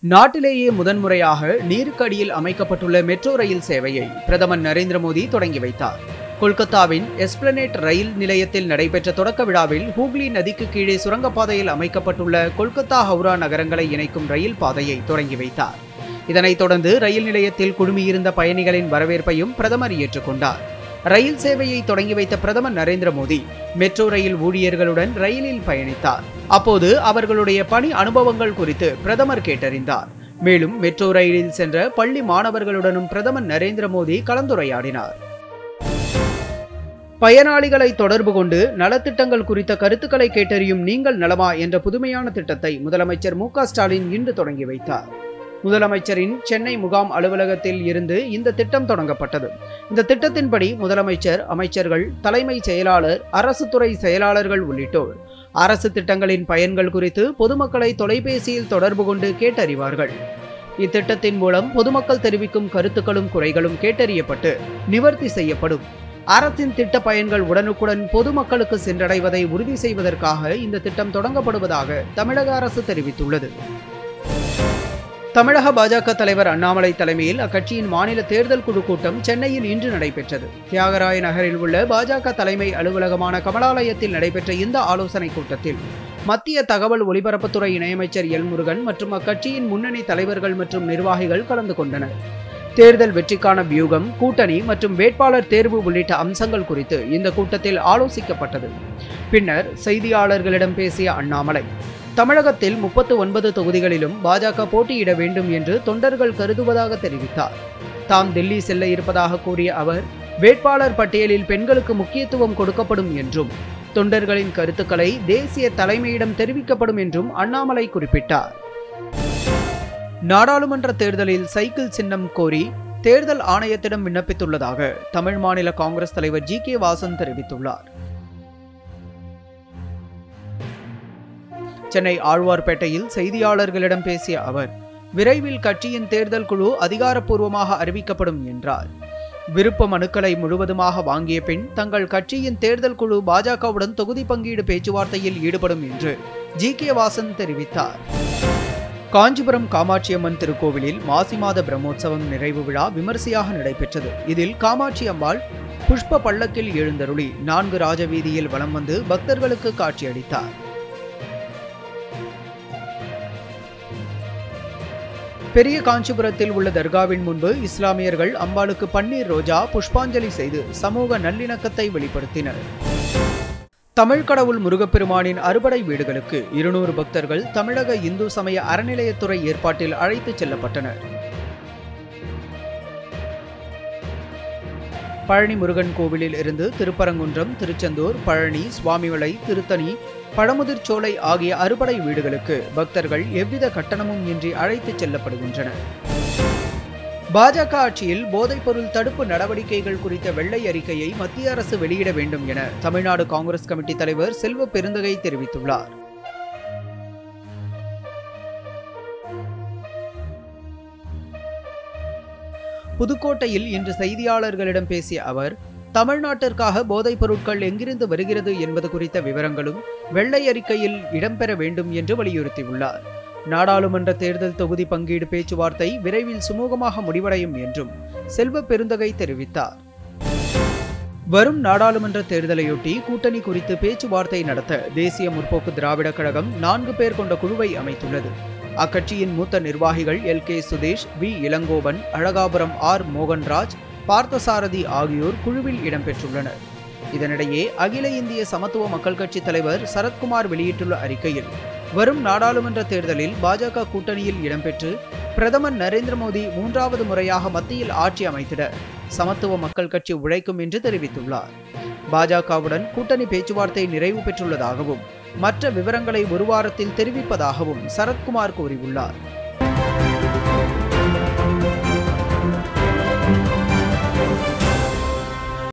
நாட்டிலேயே முதன்முறையாக நீருக்கடியில் அமைக்கப்பட்டுள்ள மெட்ரோ ரயில் சேவையை பிரதமர் நரேந்திர மோடி தொடங்கி வைத்தார். கொல்கத்தாவின் எஸ்பிளனேட் ரயில் நிலையத்தில் நடைபெற்ற தொடக்க விழாவில் ஹூக்ளி நதிக்கு கீழே சுரங்கப்பாதையில் அமைக்கப்பட்டுள்ள கொல்கத்தா ஹவுரா நகரங்களை இணைக்கும் ரயில் பாதையை தொடங்கி வைத்தார். இதனைத் தொடர்ந்து ரயில் நிலையத்தில் குழுமியிருந்த பயணிகளின் வரவேற்பையும் பிரதமர் ஏற்றுக்கொண்டார். ரயில் சேவையை தொடங்கி வைத்த பிரதமர் நரேந்திர மோடி மெட்ரோ ரயில் ஊழியர்களுடன் ரயிலில் பயணித்தார். அப்போது அவர்களுடைய பணி அனுபவங்கள் குறித்து பிரதமர் கேட்டறிந்தார். மேலும் மெட்ரோ ரயிலில் சென்ற பள்ளி மாணவர்களுடனும் பிரதமர் நரேந்திர மோடி கலந்துரையாடினார். பயனாளிகளை தொடர்பு கொண்டு நலத்திட்டங்கள் குறித்த கருத்துக்களை கேட்டறியும் நீங்கள் நலமா என்ற புதுமையான திட்டத்தை முதலமைச்சர் மு.க. ஸ்டாலின் இன்று தொடங்கி வைத்தார். முதலமைச்சரின் சென்னை முகாம் அலுவலகத்தில் இருந்து இந்த திட்டம் தொடங்கப்பட்டது. இந்த திட்டத்தின்படி முதலமைச்சர், அமைச்சர்கள், தலைமைச் செயலாளர், அரசு துறை செயலாளர்கள் உள்ளிட்டோர் அரசு திட்டங்களின் பயன்கள் குறித்து பொதுமக்களை தொலைபேசியில் தொடர்பு கொண்டு கேட்டறிவார்கள். இத்திட்டத்தின் மூலம் பொதுமக்கள் தெரிவிக்கும் கருத்துக்களும் குறைகளும் கேட்டறியப்பட்டு நிவர்த்தி செய்யப்படும். அரசின் திட்ட பயன்கள் உடனுக்குடன் பொதுமக்களுக்கு சென்றடைவதை உறுதி செய்வதற்காக இந்த திட்டம் தொடங்கப்படுவதாக தமிழக அரசு தெரிவித்துள்ளது. தமிழக பாஜக தலைவர் அண்ணாமலை தலைமையில் அக்கட்சியின் மாநில தேர்தல் குழு கூட்டம் சென்னையில் இன்று நடைபெற்றது. தியாகராய நகரில் உள்ள பாஜக தலைமை அலுவலகமான கமலாலயத்தில் நடைபெற்ற இந்த ஆலோசனைக் கூட்டத்தில் மத்திய தகவல் ஒலிபரப்புத்துறை இணையமைச்சர் எல். முருகன் மற்றும் அக்கட்சியின் முன்னணி தலைவர்கள் மற்றும் நிர்வாகிகள் கலந்து கொண்டனர். தேர்தல் வெற்றிக்கான வியூகம், கூட்டணி மற்றும் வேட்பாளர் தேர்வு உள்ளிட்ட அம்சங்கள் குறித்து இந்த கூட்டத்தில் ஆலோசிக்கப்பட்டது. பின்னர் செய்தியாளர்களிடம் பேசிய அண்ணாமலை, தமிழகத்தில் 39 தொகுதிகளிலும் பாஜக போட்டியிட வேண்டும் என்று தொண்டர்கள் கருதுவதாக தெரிவித்தார். தாம் டெல்லி செல்ல இருப்பதாக கூறிய அவர், வேட்பாளர் பட்டியலில் பெண்களுக்கு முக்கியத்துவம் கொடுக்கப்படும் என்றும் தொண்டர்களின் கருத்துக்களை தேசிய தலைமையிடம் தெரிவிக்கப்படும் என்றும் அண்ணாமலை குறிப்பிட்டார். நாடாளுமன்ற தேர்தலில் சைக்கிள் சின்னம் கோரி தேர்தல் ஆணையத்திடம் விண்ணப்பித்துள்ளதாக தமிழ் மாநில காங்கிரஸ் தலைவர் ஜி.கே. வாசன் தெரிவித்துள்ளார். சென்னை ஆழ்வார்பேட்டையில் செய்தியாளர்களிடம் பேசிய அவர், விரைவில் கட்சியின் தேர்தல் குழு அதிகாரப்பூர்வமாக அறிவிக்கப்படும் என்றார். விருப்ப மனுக்களை முழுவதுமாக வாங்கிய பின் தங்கள் கட்சியின் தேர்தல் குழு பாஜகவுடன் தொகுதி பங்கீடு பேச்சுவார்த்தையில் ஈடுபடும் என்று ஜி.கே. வாசன் தெரிவித்தார். காஞ்சிபுரம் காமாட்சியம்மன் திருக்கோவிலில் மாசி மாத பிரம்மோற்சவம் நிறைவு விழா விமரிசையாக நடைபெற்றது. இதில் காமாட்சி அம்பாள் புஷ்ப பல்லக்கில் எழுந்தருளி 4 ராஜவீதியில் வலம் வந்து பக்தர்களுக்கு காட்சியளித்தார். பெரிய காஞ்சிபுரத்தில் உள்ள தர்காவின் முன்பு இஸ்லாமியர்கள் அம்பாளுக்கு பன்னீர் ரோஜா புஷ்பாஞ்சலி செய்து சமூக நல்லிணக்கத்தை வெளிப்படுத்தினர். தமிழ் கடவுள் முருகப்பெருமானின் அறுபடை வீடுகளுக்கு 200 பக்தர்கள் தமிழக இந்து சமய அறநிலையத்துறை ஏற்பாட்டில் அழைத்துச் செல்லப்பட்டனர். பழனி முருகன் கோவிலில் இருந்து திருப்பரங்குன்றம், திருச்செந்தூர், பழனி, சுவாமிமலை, திருத்தணி, பழமுதிர்ச்சோலை ஆகிய அறுபடை வீடுகளுக்கு பக்தர்கள் எவ்வித கட்டணமும் இன்றி அழைத்துச் செல்லப்படுகின்றனர். பாஜக ஆட்சியில் போதைப்பொருள் தடுப்பு நடவடிக்கைகள் குறித்த வெள்ளை அறிக்கையை மத்திய அரசு வெளியிட வேண்டும் என தமிழ்நாடு காங்கிரஸ் கமிட்டி தலைவர் செல்வ பெருந்தகை தெரிவித்துள்ளார். புதுக்கோட்டையில் இன்று செய்தியாளர்களிடம் பேசிய அவர், தமிழ்நாட்டிற்காக போதைப் பொருட்கள் எங்கிருந்து வருகிறது என்பது குறித்த விவரங்களும் வெள்ளை அறிக்கையில் இடம்பெற வேண்டும் என்று வலியுறுத்தியுள்ளார். நாடாளுமன்ற தேர்தல் தொகுதி பங்கீடு பேச்சுவார்த்தை விரைவில் சுமூகமாக முடிவடையும் என்றும் செல்வ பெருந்தகை தெரிவித்தார். வரும் நாடாளுமன்ற தேர்தலையொட்டி கூட்டணி குறித்து பேச்சுவார்த்தை நடத்த தேசிய முற்போக்கு திராவிட கழகம் 4 பேர் கொண்ட குழுவை அமைத்துள்ளது. அக்கட்சியின் மூத்த நிர்வாகிகள் L K. Sudesh, V. Elangovan, Azhagapuram R. Mohanraj, Parthasarathy ஆகியோர் குழுவில் இடம்பெற்றுள்ளனர். இதனிடையே அகில இந்திய சமத்துவ மக்கள் கட்சி தலைவர் சரத்குமார் வெளியிட்டுள்ள அறிக்கையில், வரும் நாடாளுமன்ற தேர்தலில் பாஜக கூட்டணியில் இடம்பெற்று பிரதமர் நரேந்திர மோடி 3வது முறையாக மத்தியில் ஆட்சி அமைத்திட சமத்துவ மக்கள் கட்சி உழைக்கும் என்று தெரிவித்துள்ளார். பாஜகவுடன் கூட்டணி பேச்சுவார்த்தை நிறைவு பெற்றுள்ளதாகவும் மற்ற விவரங்களை ஒரு வாரத்தில் தெரிவிப்பதாகவும் சரத்குமார் கூறியுள்ளார்.